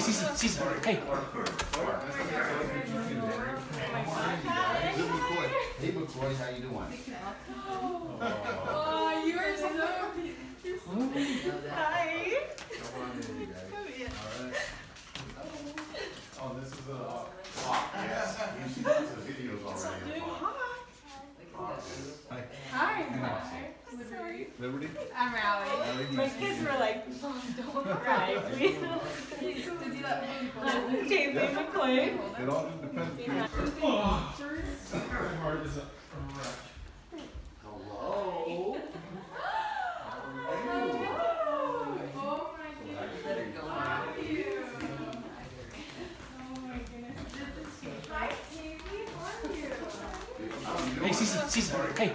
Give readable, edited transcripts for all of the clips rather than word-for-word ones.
Seabock, hey. Hey, McCoy, how you doing? Oh, you are so beautiful. Hi. Oh, this is a yes. You've seen lots of videos already. Hi. Hi. Liberty? I'm Allie. My kids were like, Mom, don't cry, please. Did you let me go? Chasing McCoy. It all just depends. My heart is a wreck. Hello. Hey, Seabock, hey.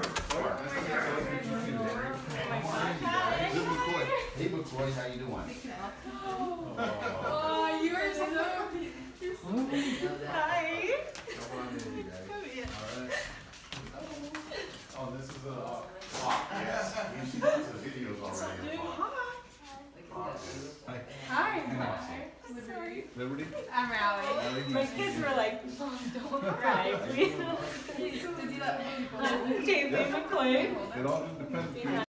Hey, McCoy, how you doing? Oh, you are so beautiful. Hi. Oh, this is a yes. You've seen lots of videos already. Hi. Liberty? I'm Allie. My kids were like, Mom, don't cry, please. Did you let me go? Chasing McCoy. It all just depends.